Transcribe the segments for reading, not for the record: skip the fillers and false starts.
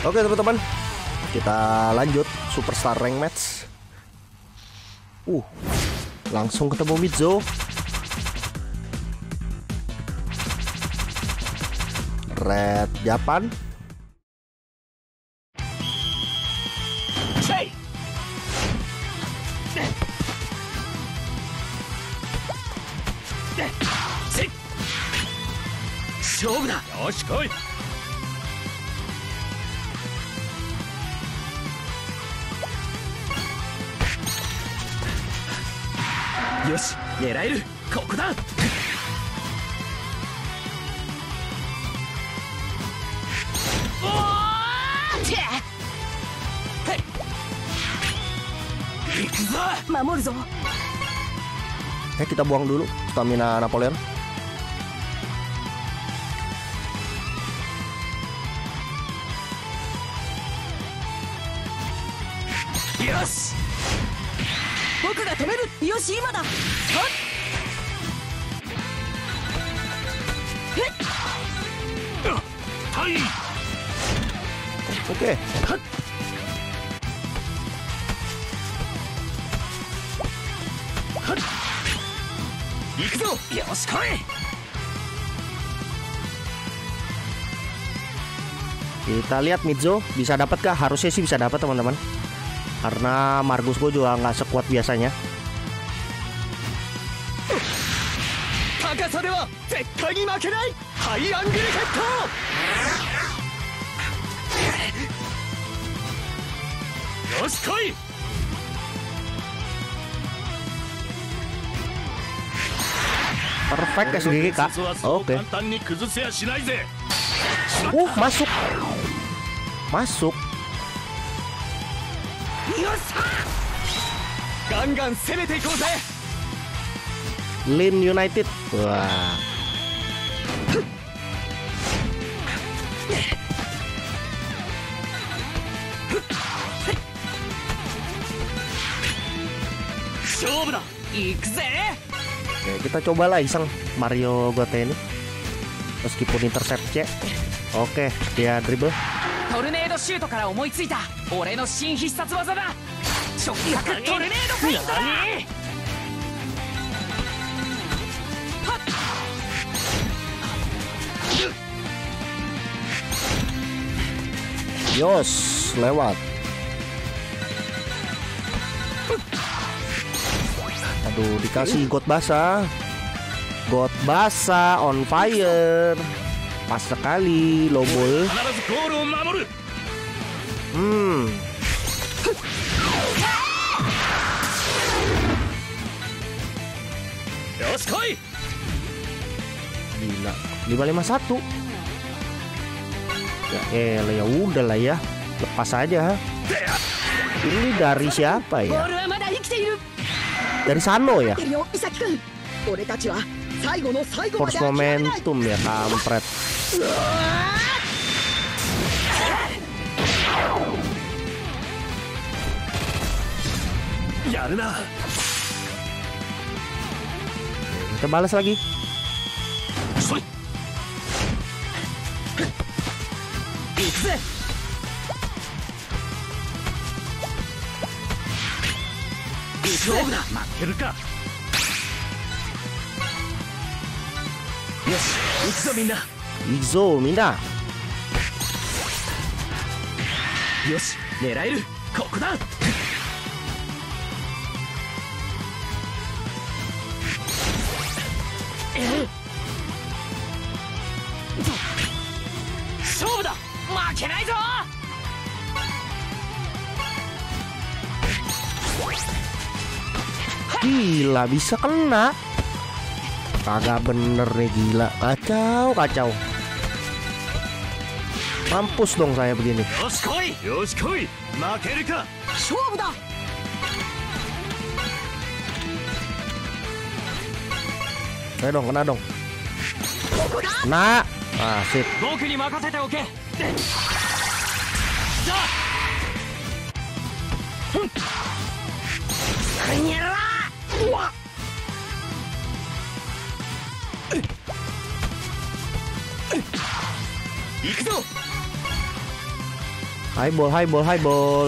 Oke teman-teman, kita lanjut Superstar Rank Match. Langsung ketemu Mizo. Red Japan. Yoshi, 狙える。ここだ。行くぞ。守るぞ。 Kita buang dulu stamina Napoleon. Yoshi. 僕が止める。よし、今だ。はっ。はい。 Oke. はっ。はっ。行くぞ。よし、来い。 Kita lihat Mizo bisa dapat kah? Harusnya sih bisa dapat teman-teman. Karena Margus gue juga nggak sekuat biasanya. Perfect ya sendiri kak. Oke. Masuk. Masuk. Lin United. Wah. Oke, kita cobalah iseng Mario Gote ini. Meskipun intercept C. Oke, dia dribble. トルネードシュートから思いついた俺の新必殺技だ。直角トルネードフェイントだ。 Yos, lewat. Aduh, dikasih got basah. Got basah on fire. Pas sekali low ball. Gila, 551. Ya udah lah ya, lepas aja. Ini dari siapa ya? Dari Sano ya? Force momentum ya, kampret. Kita balas lagi. Izo Mina. よし、狙える。ここだ。勝負だ。負けないぞ。 Gila, bisa kena. Kagak bener nih, gila. Kacau, kacau. Mampus dong saya begini. Ayo dong, kena dong. Kena. Sip. Highball, highball, highball.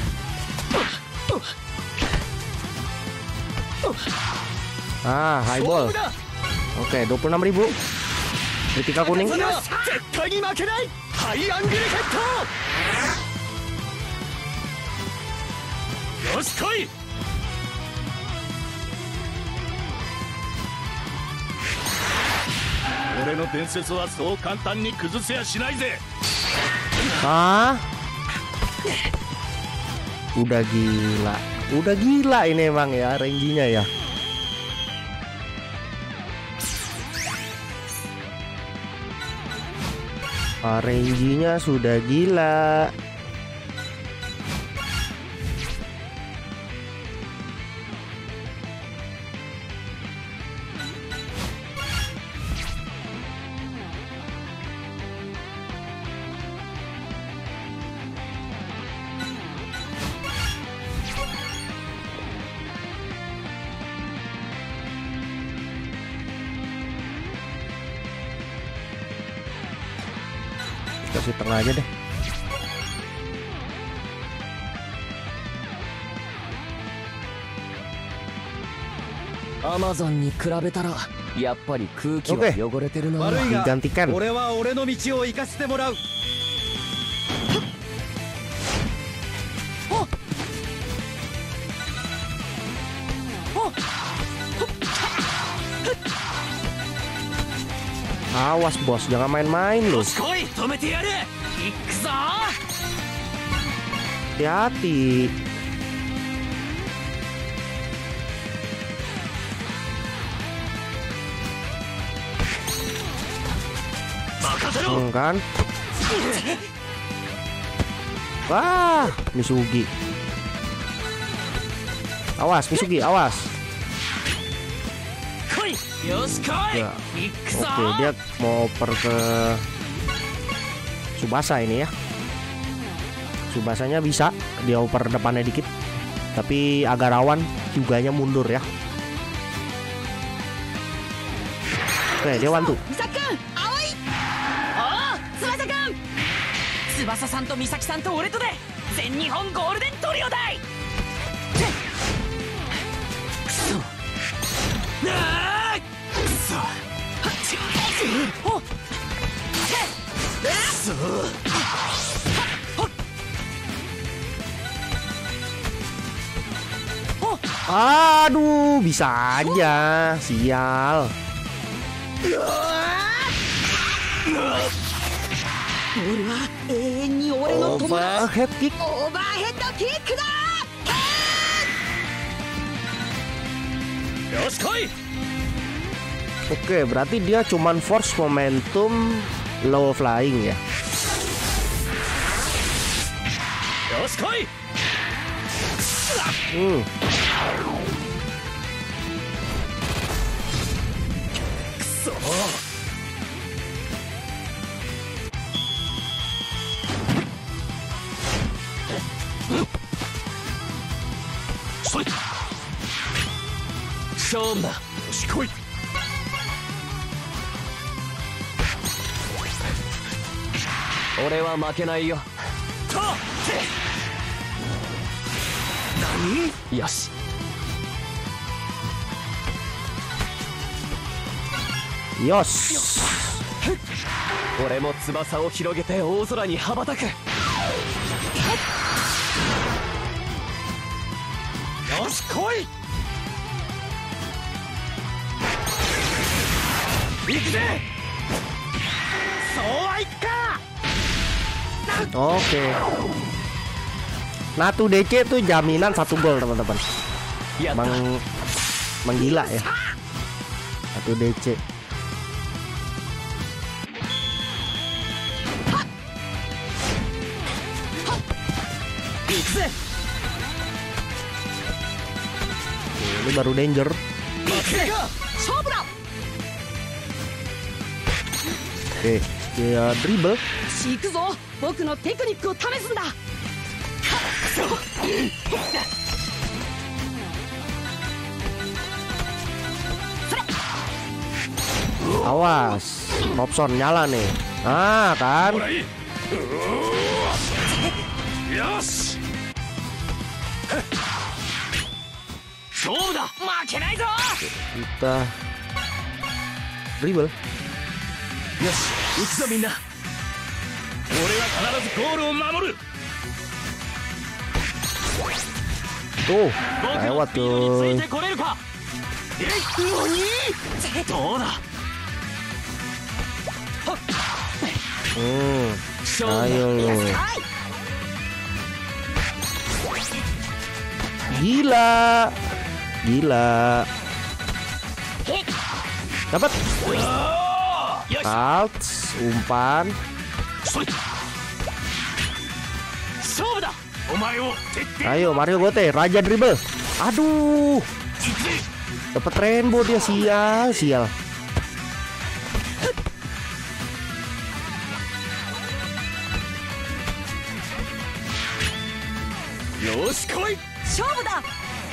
Ah, highball. Oke, 26.000. Kritika kuning. Ah, udah gila ini emang ya range-nya ya. Range-nya sudah gila. Kasih tengah aja deh. Amazon に比べたらやっぱり空気は汚れてるな。 Digantikan. 俺は俺の道を行かせてもらう。 Awas bos, jangan main-main loh. Hati-hati. Kan? Wah, Misugi. Awas, Misugi, awas. Ya. Oke, dia mau oper ke Tsubasa ini ya. Tsubasanya bisa dia oper depannya dikit, tapi agak rawan juganya mundur ya. Oke, dia wantu. 翼さんと美咲さんと俺とで全日本ゴールデントリオだい。くそなあ、くそ Aduh, bisa aja, sial. Overhead kick. Oke, berarti dia cuman force momentum low flying ya. Yoし。 よし。 俺も翼を広げて大空に羽ばたく。よし来い。行くぜ。そうはいくか。 Oke. Natu DC tuh jaminan 1 gol teman-teman. Menggila ya. Natu DC. Ini baru danger. Oke, dia dribble. Awas, Robson nyala nih. Ah kan. よし勝負だ負けないぞ Kita dribble. よし打つぞみんな俺は必ずゴールを守る Tuh, 僕の lewat スピードについ tuh. てこれるかどうだ Ayo lu. Gila. Gila. Dapat. Alt, umpan. 勝負だお前を徹底 Ayo Mario Gote, Raja Dribble. Aduh. Dapat rainbow dia, sial. よし来い勝負だ。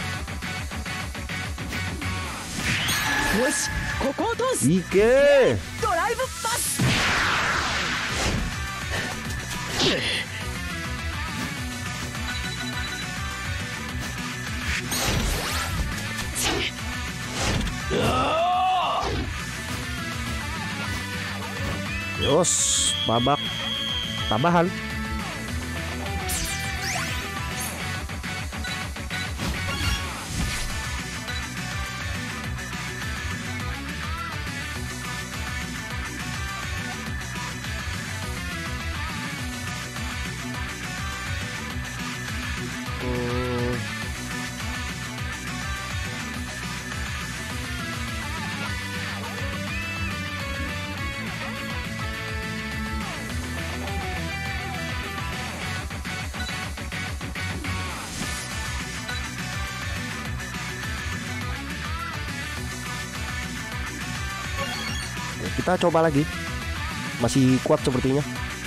よし、ここを通す。 Ike. ドライブパス。 Yos, babak tambahan. Kita coba lagi. Masih kuat sepertinya.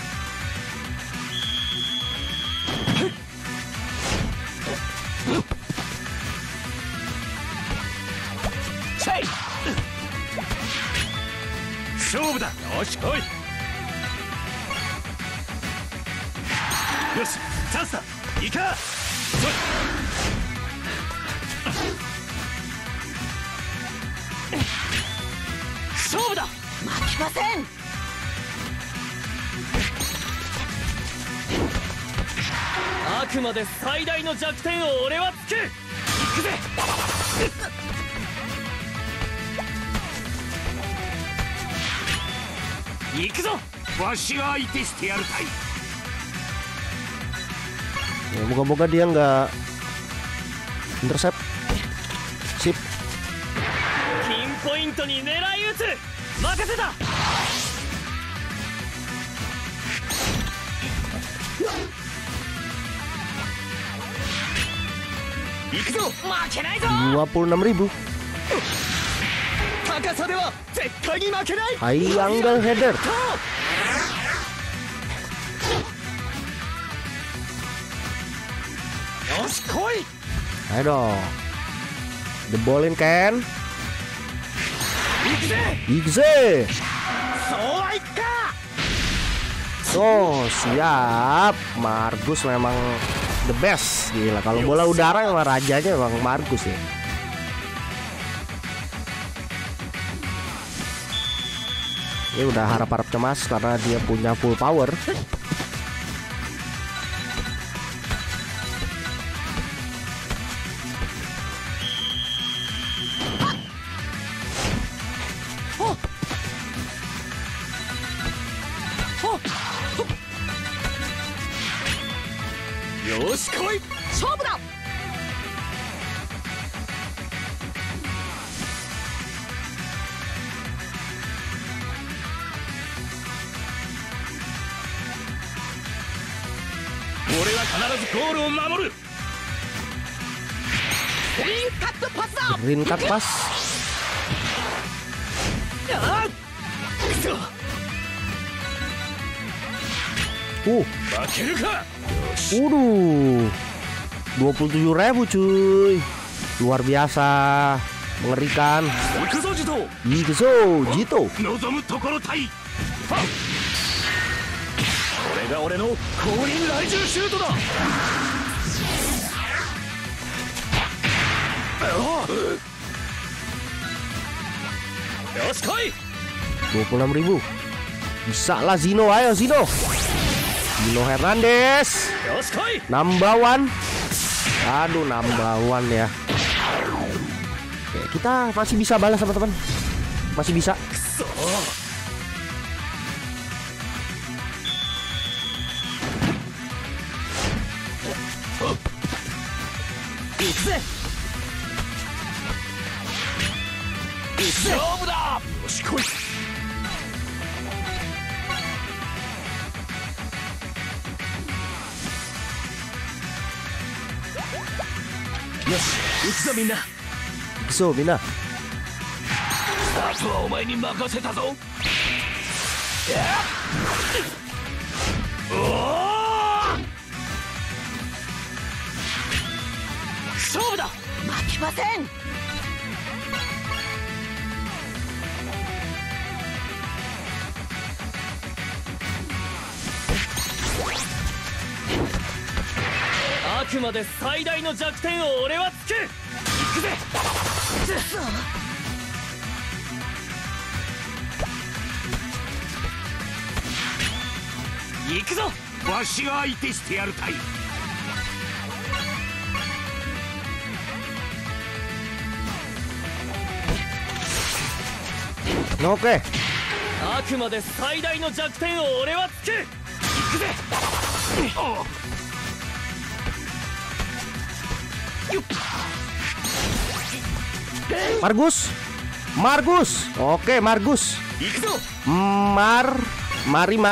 Say. 勝負だよし来いよしチャンスだいいか勝負だ負けません。 あくまで最大の弱点を俺はつく行くぜ行くぞわしが相手してやるたい Ya, moga-moga dia nggak intercept. Sip. ピンポイントに狙い撃つ任せた行くぞ負けないぞ 26.000. 高さでは絶対に負けない High angle header. Yos, koi. Ayo dong. Jebolin Ken. Ikze. Oh siap. Margus memang the best. Gila, kalau bola udara memang rajanya memang Margus ya. Ini udah harap-harap cemas karena dia punya full power. Yoshi, koi. 勝負だ。 俺は必ずゴールを守る。 グリーンカットパスだ。 Green cut pass. ああ。くそ。負けるか。 Waduh, 27.000 cuy, luar biasa, mengerikan. Ikzo, Jito. が俺の降臨雷獣シュートだ。よし来い。 26.000. Bisa lah Zino, ayo Zino. Zino Hernandez. よし来い。 Number one. Aduh, number one ya. Oke, kita masih bisa balas teman-teman. Masih bisa. くそ。 行くぜ。勝負だ。 よし来い。よし行くぞみんな。 So, Bina. あとはお前に任せたぞ。勝負だ。負けません。あくまで最大の弱点を俺はつく。行くぜ。行くぞ。わしが相手してやるたい。 Oke. あくまで最大の弱点を俺はつく。行くぜ。 Margus. Margus. Oke, Margus. 行くぞ。 Mari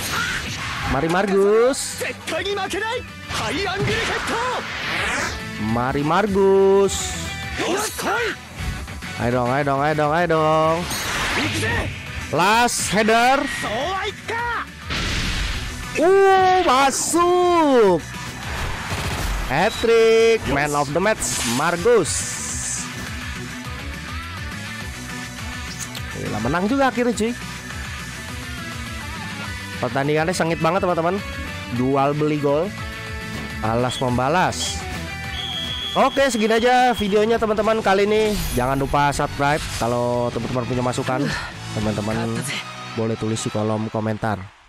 Margus. 絶対に負けない。ハイアングルヘッ Mari Margus. ド。よし来い。 Ayo dong. 行くぜ。 Last header. そうはいくか。 Masuk. Hat-trick, man of the match, Margus. Gila, menang juga akhirnya cuy. Pertandingannya sengit banget teman-teman. Dual beli gol, balas membalas. Oke, segini aja videonya teman-teman kali ini. Jangan lupa subscribe. Kalau teman-teman punya masukan, teman-teman boleh tulis di kolom komentar.